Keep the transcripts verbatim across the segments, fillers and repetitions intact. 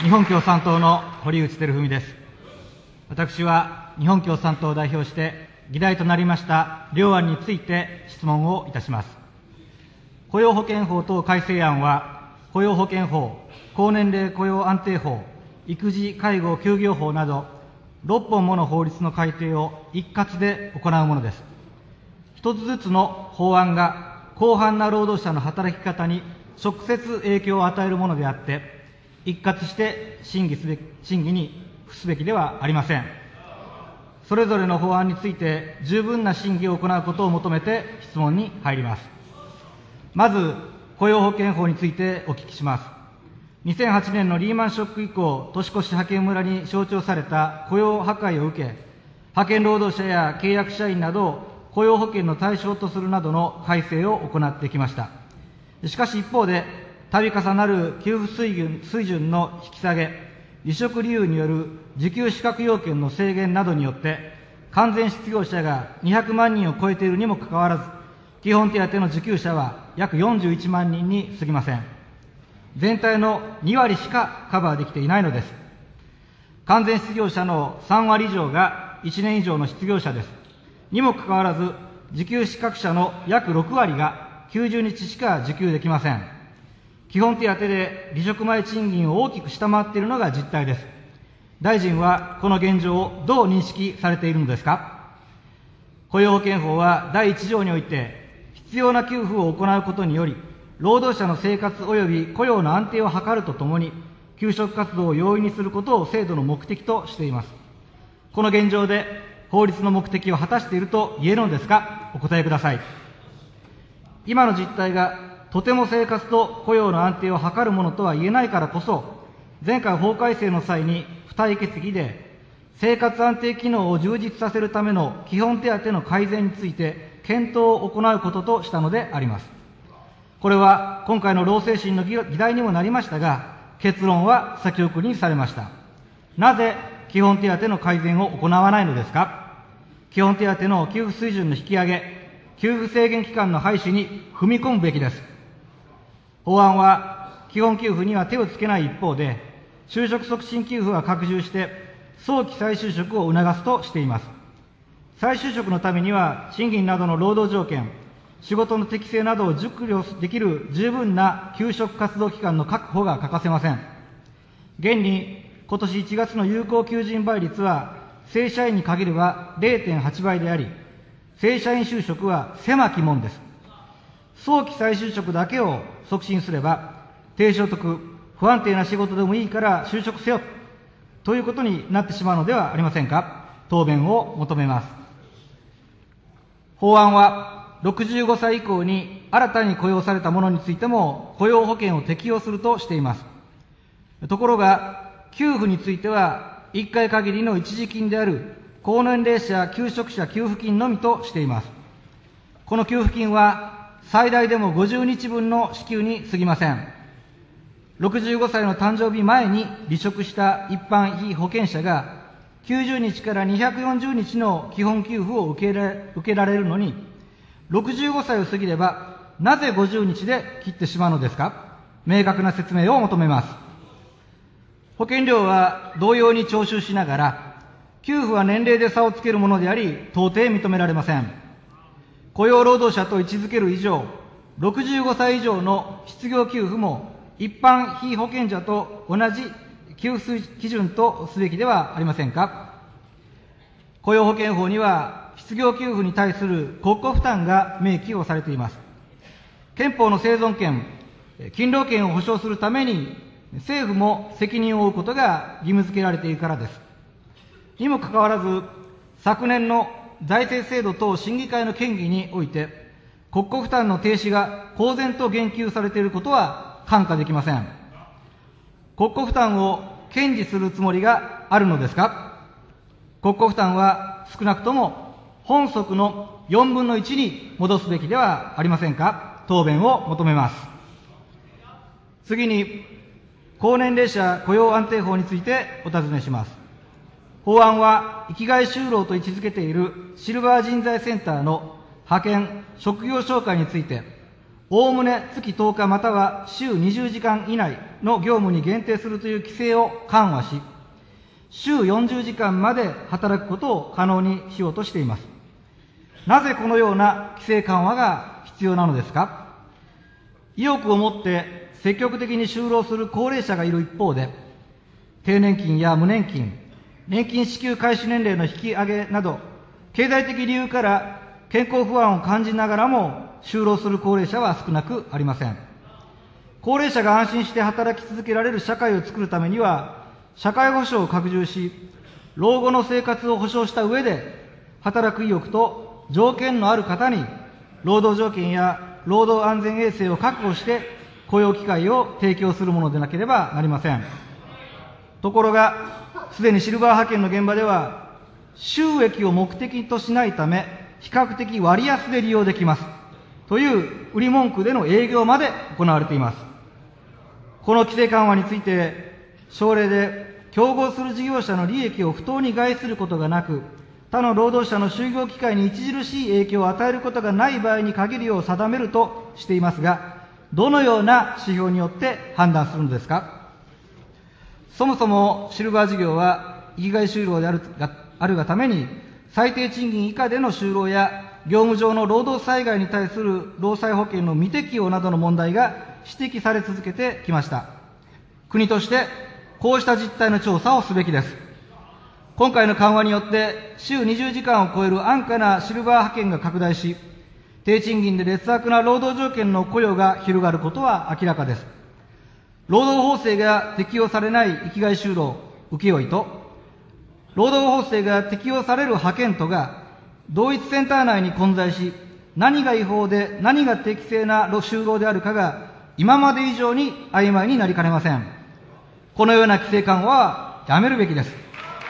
日本共産党の堀内照文です。私は日本共産党を代表して議題となりました両案について質問をいたします。雇用保険法等改正案は、雇用保険法、高年齢雇用安定法、育児・介護・休業法などろっぽんもの法律の改定を一括で行うものです。一つずつの法案が広範な労働者の働き方に直接影響を与えるものであって、一括して審議すべき、審議に付すべきではありません。それぞれの法案について十分な審議を行うことを求めて質問に入ります。まず、雇用保険法についてお聞きします。にせんはちねんのリーマンショック以降、年越し派遣村に象徴された雇用破壊を受け、派遣労働者や契約社員などを雇用保険の対象とするなどの改正を行ってきました。しかし一方で、度重なる給付水準、水準の引き下げ、離職理由による受給資格要件の制限などによって、完全失業者がにひゃくまんにんを超えているにもかかわらず、基本手当の受給者は約よんじゅういちまんにんに過ぎません。全体のにわりしかカバーできていないのです。完全失業者のさんわり以上がいちねん以上の失業者です。にもかかわらず、受給資格者の約ろくわりがきゅうじゅうにちしか受給できません。基本手当で離職前賃金を大きく下回っているのが実態です。大臣はこの現状をどう認識されているのですか。雇用保険法はだいいち条において、必要な給付を行うことにより、労働者の生活及び雇用の安定を図るとともに、求職活動を容易にすることを制度の目的としています。この現状で法律の目的を果たしていると言えるのですか。お答えください。今の実態がとても生活と雇用の安定を図るものとは言えないからこそ、前回法改正の際に付帯決議で、生活安定機能を充実させるための基本手当の改善について検討を行うこととしたのであります。これは今回の労政審の議題にもなりましたが、結論は先送りにされました。なぜ基本手当の改善を行わないのですか。基本手当の給付水準の引き上げ、給付制限期間の廃止に踏み込むべきです。法案は基本給付には手をつけない一方で、就職促進給付は拡充して、早期再就職を促すとしています。再就職のためには、賃金などの労働条件、仕事の適性などを熟慮できる十分な求職活動期間の確保が欠かせません。現に、今年いちがつの有効求人倍率は、正社員に限れば れいてんはちばいであり、正社員就職は狭き門です。早期再就職だけを促進すれば、低所得、不安定な仕事でもいいから就職せよ、ということになってしまうのではありませんか。答弁を求めます。法案は、ろくじゅうごさい以降に新たに雇用された者についても雇用保険を適用するとしています。ところが、給付については、いっかい限りの一時金である高年齢者求職者給付金のみとしています。この給付金は、最大でもごじゅうにちぶんの支給に過ぎません。ろくじゅうごさいの誕生日前に離職した一般被保険者が、きゅうじゅうにちからにひゃくよんじゅうにちの基本給付を受けられ、受けられるのに、ろくじゅうごさいを過ぎれば、なぜごじゅうにちで切ってしまうのですか。明確な説明を求めます。保険料は同様に徴収しながら、給付は年齢で差をつけるものであり、到底認められません。雇用労働者と位置づける以上、ろくじゅうごさい以上の失業給付も一般被保険者と同じ給付基準とすべきではありませんか。雇用保険法には、失業給付に対する国庫負担が明記をされています。憲法の生存権、勤労権を保障するために、政府も責任を負うことが義務付けられているからです。にもかかわらず、昨年の財政制度等審議会の権議において、国庫負担の停止が公然と言及されていることは看過できません。国庫負担を堅持するつもりがあるのですか。国庫負担は少なくとも本則のよんぶんのいちに戻すべきではありませんか。答弁を求めます。次に、高年齢者雇用安定法についてお尋ねします。法案は生きがい就労と位置づけているシルバー人材センターの派遣、職業紹介について、 おおむね月とおかまたは週にじゅうじかん以内の業務に限定するという規制を緩和し、週よんじゅうじかんまで働くことを可能にしようとしています。なぜこのような規制緩和が必要なのですか。意欲を持って積極的に就労する高齢者がいる一方で、低年金や無年金、年金支給開始年齢の引き上げなど、経済的理由から健康不安を感じながらも就労する高齢者は少なくありません。高齢者が安心して働き続けられる社会を作るためには、社会保障を拡充し、老後の生活を保障した上で、働く意欲と条件のある方に、労働条件や労働安全衛生を確保して、雇用機会を提供するものでなければなりません。ところが、すでにシルバー派遣の現場では、収益を目的としないため、比較的割安で利用できます。という売り文句での営業まで行われています。この規制緩和について、省令で競合する事業者の利益を不当に害することがなく、他の労働者の就業機会に著しい影響を与えることがない場合に限るよう定めるとしていますが、どのような指標によって判断するのですか。そもそもシルバー事業は生きがい就労であるがあるがために、最低賃金以下での就労や業務上の労働災害に対する労災保険の未適用などの問題が指摘され続けてきました。国としてこうした実態の調査をすべきです。今回の緩和によって週にじゅうじかんを超える安価なシルバー派遣が拡大し、低賃金で劣悪な労働条件の雇用が広がることは明らかです。労働法制が適用されない生きがい就労請負と、労働法制が適用される派遣とが同一センター内に混在し、何が違法で何が適正な就労であるかが今まで以上に曖昧になりかねません。このような規制緩和はやめるべきです。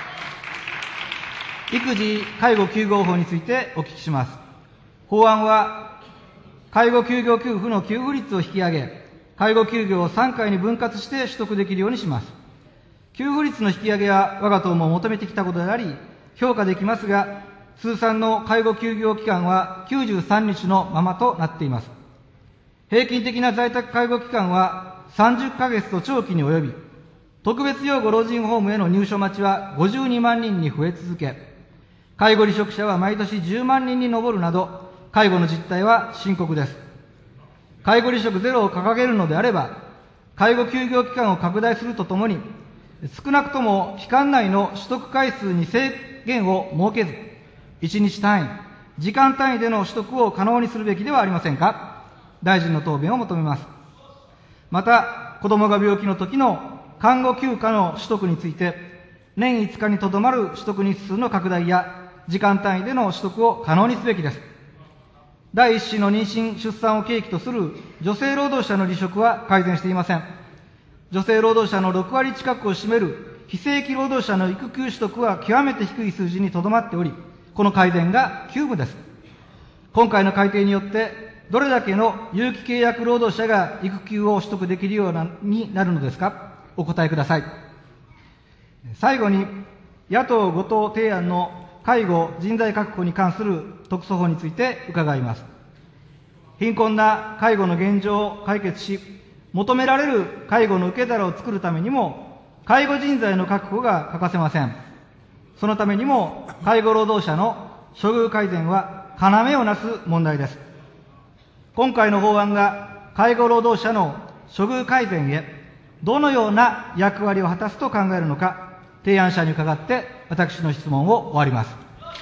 育児・介護休業法についてお聞きします。法案は、介護休業給付の給付率を引き上げ、介護休業をさんかいに分割して取得できるようにします。給付率の引き上げは我が党も求めてきたことであり、評価できますが、通算の介護休業期間はきゅうじゅうさんにちのままとなっています。平均的な在宅介護期間はさんじゅっかげつと長期に及び、特別養護老人ホームへの入所待ちはごじゅうにまんにんに増え続け、介護離職者は毎年じゅうまんにんに上るなど、介護の実態は深刻です。介護離職ゼロを掲げるのであれば、介護休業期間を拡大するとともに、少なくとも期間内の取得回数に制限を設けず、いちにち単位、時間単位での取得を可能にするべきではありませんか。大臣の答弁を求めます。また、子どもが病気の時の看護休暇の取得について、年いつかにとどまる取得日数の拡大や、時間単位での取得を可能にすべきです。第一子の妊娠・出産を契機とする女性労働者の離職は改善していません。女性労働者のろくわり近くを占める非正規労働者の育休取得は極めて低い数字にとどまっており、この改善が急務です。今回の改定によって、どれだけの有期契約労働者が育休を取得できるようになるのですか。お答えください。最後に、野党ご党提案の介護人材確保に関する特措法について伺います。貧困な介護の現状を解決し、求められる介護の受け皿を作るためにも、介護人材の確保が欠かせません。そのためにも、介護労働者の処遇改善は要をなす問題です。今回の法案が介護労働者の処遇改善へ、どのような役割を果たすと考えるのか、提案者に伺って私の質問を終わります。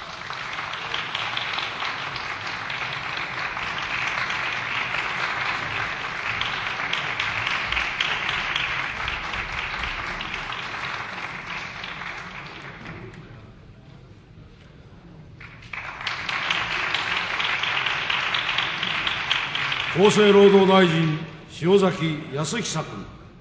厚生労働大臣、塩崎恭久君。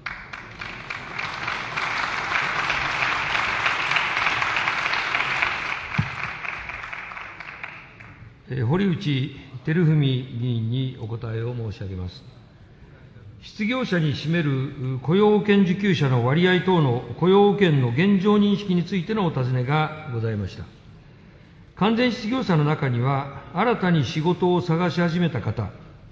堀内照文議員にお答えを申し上げます。失業者に占める雇用保険受給者の割合等の雇用保険の現状認識についてのお尋ねがございました。完全失業者の中には、新たに仕事を探し始めた方、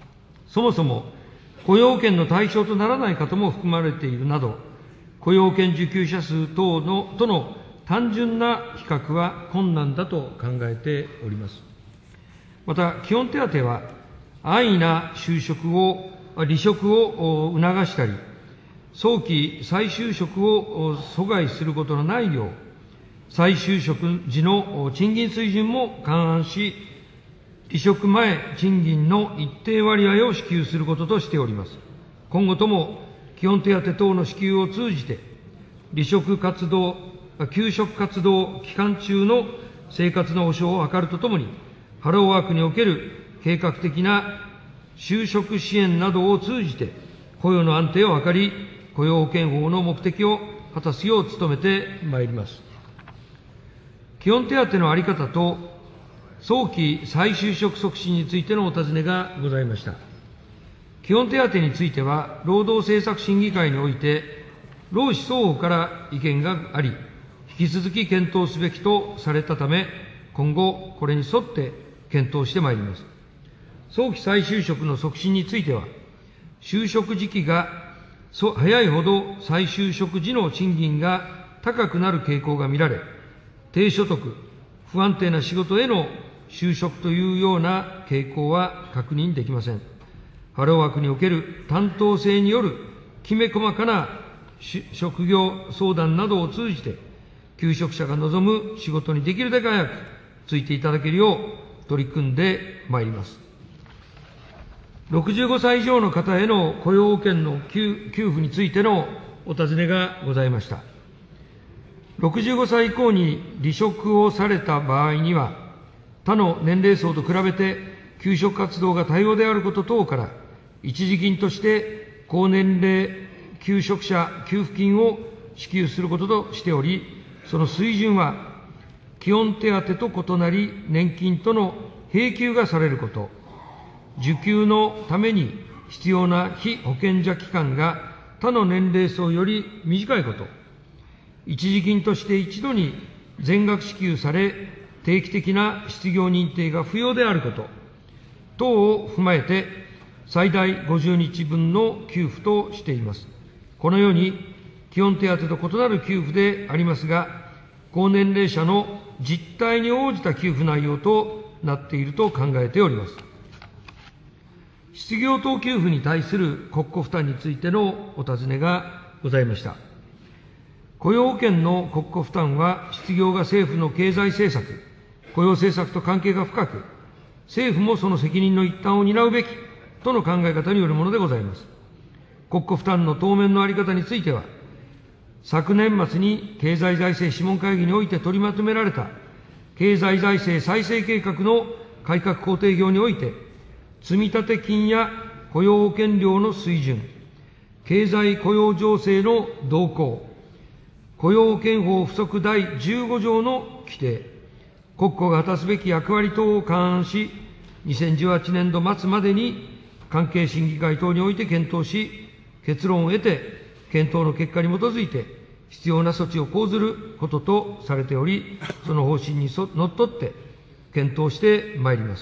そもそも雇用保険の対象とならない方も含まれているなど、雇用保険受給者数等のとの単純な比較は困難だと考えております。また、基本手当は、安易な就職を、離職を促したり、早期再就職を阻害することのないよう、再就職時の賃金水準も勘案し、離職前賃金の一定割合を支給することとしております。今後とも基本手当等の支給を通じて、離職活動、休職活動期間中の生活の保障を図るとともに、ハローワークにおける計画的な就職支援などを通じて、雇用の安定を図り、雇用保険法の目的を果たすよう努めてまいります。基本手当の在り方と早期再就職促進についてのお尋ねがございました。基本手当については、労働政策審議会において、労使双方から意見があり、引き続き検討すべきとされたため、今後、これに沿って検討してまいります。早期再就職の促進については、就職時期が早いほど再就職時の賃金が高くなる傾向が見られ、低所得、不安定な仕事への就職というような傾向は確認できません。ハローワークにおける担当性によるきめ細かな職業相談などを通じて、求職者が望む仕事にできるだけ早く就いていただけるよう取り組んでまいります。ろくじゅうごさい以上の方への雇用保険の給付についてのお尋ねがございました。ろくじゅうごさい以降に離職をされた場合には、他の年齢層と比べて求職活動が多様であること等から、一時金として高年齢求職者給付金を支給することとしており、その水準は基本手当と異なり、年金との並給がされること、受給のために必要な被保険者期間が他の年齢層より短いこと、一時金として一度に全額支給され、定期的な失業認定が不要であること等を踏まえて、最大ごじゅうにちぶんの給付としています。このように、基本手当と異なる給付でありますが、高年齢者の実態に応じた給付内容となっていると考えております。失業等給付に対する国庫負担についてのお尋ねがございました。雇用保険の国庫負担は、失業が政府の経済政策、雇用政策と関係が深く、政府もその責任の一端を担うべきとの考え方によるものでございます。国庫負担の当面の在り方については、昨年末に経済財政諮問会議において取りまとめられた経済財政再生計画の改革工程業において、積立金や雇用保険料の水準、経済雇用情勢の動向、雇用保険法附則だいじゅうごじょうの規定、国庫が果たすべき役割等を勘案し、にせんじゅうはちねんど末までに関係審議会等において検討し、結論を得て、検討の結果に基づいて必要な措置を講ずることとされており、その方針にのっとって検討してまいります。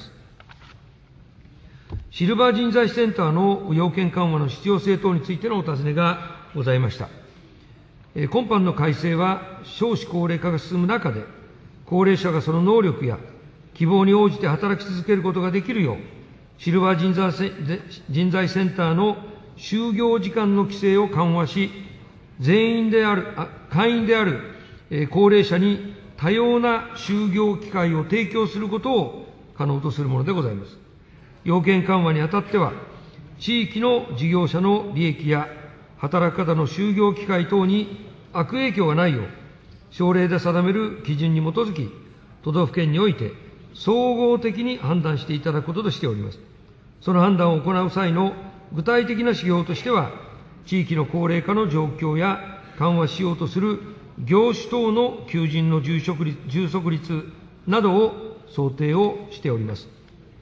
シルバー人材センターの要件緩和の必要性等についてのお尋ねがございました。今般の改正は少子高齢化が進む中で、高齢者がその能力や希望に応じて働き続けることができるよう、シルバー人材セ人材センターの就業時間の規制を緩和し、全員である、会員である高齢者に多様な就業機会を提供することを可能とするものでございます。要件緩和にあたっては、地域の事業者の利益や働き方の就業機会等に悪影響がないよう、省令で定める基準に基づき、都道府県において総合的に判断していただくこととしております。その判断を行う際の具体的な指標としては、地域の高齢化の状況や緩和しようとする業種等の求人の充足率、充足率などを想定をしております。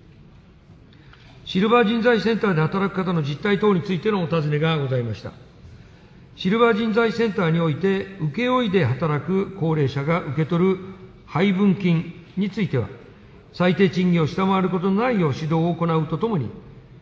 シルバー人材センターで働く方の実態等についてのお尋ねがございました。シルバー人材センターにおいて、請負で働く高齢者が受け取る配分金については、最低賃金を下回ることのないよう指導を行うとともに、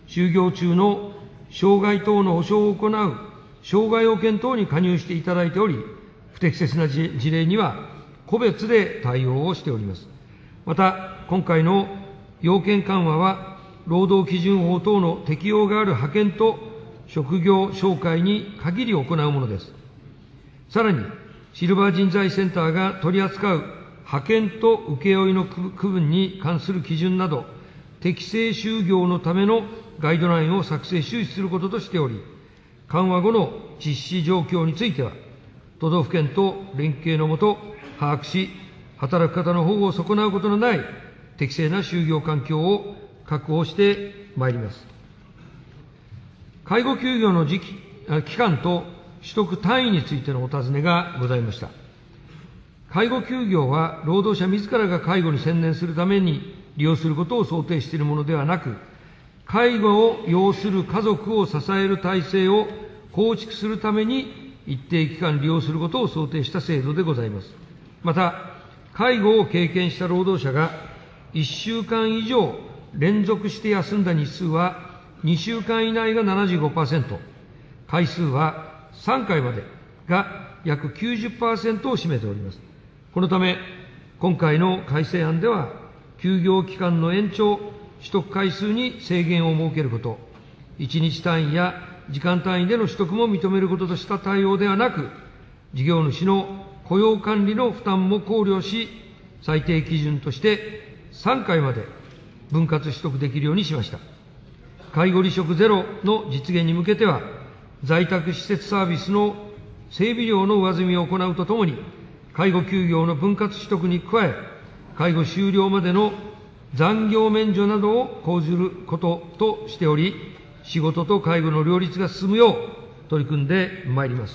就業中の障害等の保障を行う障害保険等に加入していただいており、不適切な事例には個別で対応をしております。また、今回の要件緩和は、労働基準法等の適用がある派遣と職業紹介に限り行うものです。さらに、シルバー人材センターが取り扱う派遣と請負の区分に関する基準など、適正就業のためのガイドラインを作成周知することとしており、緩和後の実施状況については、都道府県と連携のもと把握し、働く方の保護を損なうことのない適正な就業環境を確保してまいります。介護休業の時期、期間と取得単位についてのお尋ねがございました。介護休業は、労働者自らが介護に専念するために利用することを想定しているものではなく、介護を要する家族を支える体制を構築するために一定期間利用することを想定した制度でございます。また、介護を経験した労働者がいっしゅうかん以上連続して休んだ日数はにしゅうかん以内が ななじゅうごパーセント、回数はさんかいまでが約 きゅうじゅっパーセント を占めております。このため、今回の改正案では、休業期間の延長、取得回数に制限を設けること、いちにち単位や時間単位での取得も認めることとした対応ではなく、事業主の雇用管理の負担も考慮し、最低基準としてさんかいまで分割取得できるようにしました。介護離職ゼロの実現に向けては、在宅施設サービスの整備料の上積みを行うとともに、介護休業の分割取得に加え、介護終了までの残業免除などを講ずることとしており、仕事と介護の両立が進むよう取り組んでまいります。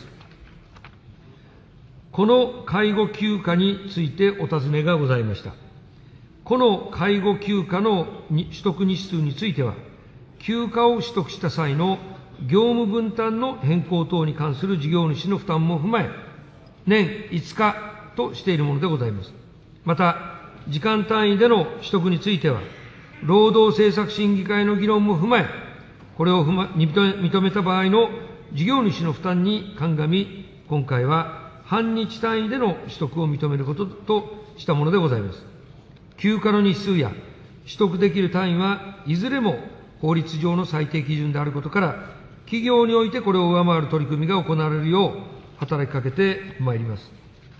この介護休暇についてお尋ねがございました。この介護休暇の取得日数については、休暇を取得した際の業務分担の変更等に関する事業主の負担も踏まえ、年いつかとしているものでございます。また、時間単位での取得については、労働政策審議会の議論も踏まえ、これを踏ま認めた場合の事業主の負担に鑑み、今回は半日単位での取得を認めることとしたものでございます。休暇の日数や取得できる単位はいずれも法律上の最低基準であることから、企業においてこれを上回る取り組みが行われるよう働きかけてまいります。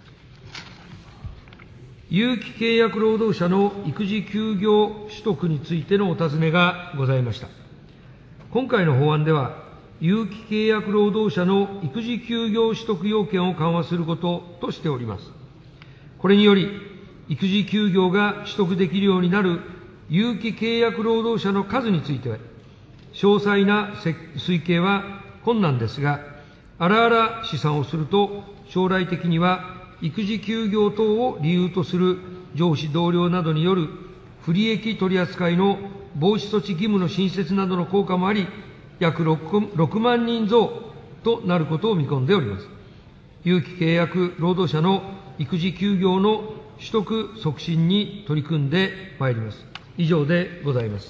有期契約労働者の育児休業取得についてのお尋ねがございました。今回の法案では、有期契約労働者の育児休業取得要件を緩和することとしております。これにより、育児休業が取得できるようになる有期契約労働者の数については、詳細な推計は困難ですが、あらあら試算をすると、将来的には育児休業等を理由とする上司同僚などによる不利益取り扱いの防止措置義務の新設などの効果もあり、約 6, 6万人増となることを見込んでおります。有期契約労働者の育児休業の取得促進に取り組んでまいります。以上でございます。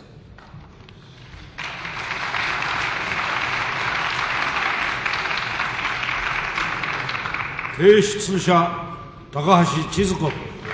提出者、高橋千鶴子。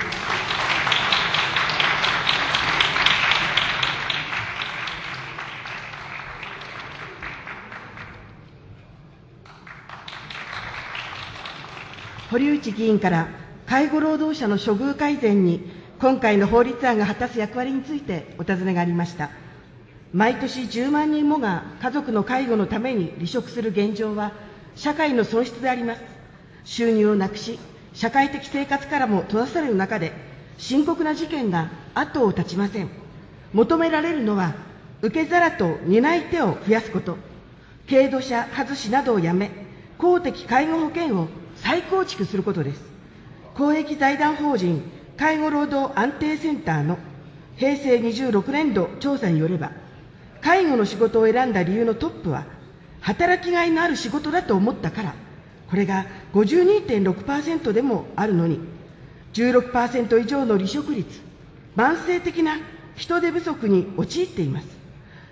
堀内議員から介護労働者の処遇改善に今回の法律案が果たす役割についてお尋ねがありました。毎年じゅうまんにんもが家族の介護のために離職する現状は社会の損失であります。収入をなくし、社会的生活からも閉ざされる中で、深刻な事件が後を絶ちません。求められるのは、受け皿と担い手を増やすこと、軽度者外しなどをやめ、公的介護保険を再構築することです。公益財団法人介護労働安定センターのへいせいにじゅうろくねんど調査によれば、介護の仕事を選んだ理由のトップは、働きがいのある仕事だと思ったから、これが ごじゅうにてんろくパーセント でもあるのに、じゅうろくパーセント 以上の離職率、慢性的な人手不足に陥っています。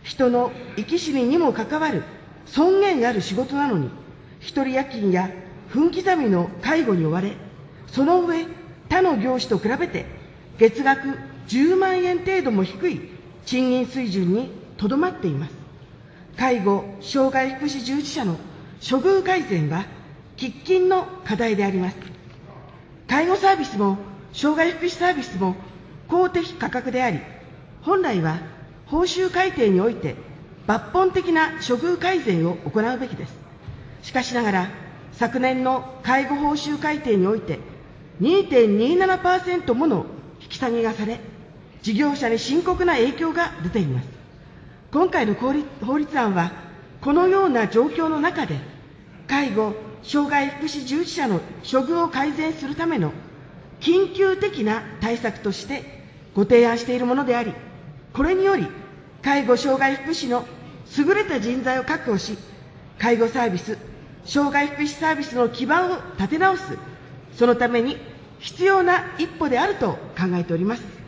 人の生き死ににも関わる尊厳ある仕事なのに、一人夜勤や分刻みの介護に追われ、その上、他の業種と比べて月額じゅうまんえん程度も低い賃金水準にとどまっています。介護・障害福祉従事者の処遇改善は喫緊の課題であります。介護サービスも障害福祉サービスも公的価格であり、本来は報酬改定において抜本的な処遇改善を行うべきです。しかしながら、昨年の介護報酬改定において にてんにじゅうななパーセント もの引き下げがされ、事業者に深刻な影響が出ています。今回の法律案は、このような状況の中で、介護・障害福祉従事者の処遇を改善するための緊急的な対策としてご提案しているものであり、これにより、介護・障害福祉の優れた人材を確保し、介護サービス、障害福祉サービスの基盤を立て直す、そのために必要な一歩であると考えております。